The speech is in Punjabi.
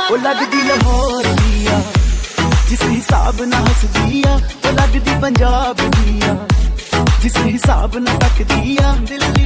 ਉਹ ਲੱਗਦੀ ਲਾਹੌਰ ਦੀ ਆ ਜਿਸ ਹਿਸਾਬ ਨਾਲ ਹੱਸਦੀ ਆ, ਉਹ ਲੱਗਦੀ ਪੰਜਾਬ ਦੀ ਆ ਜਿਸ ਹਿਸਾਬ ਨਾਲ ਤੱਕਦੀ ਆ। ਦਿਲ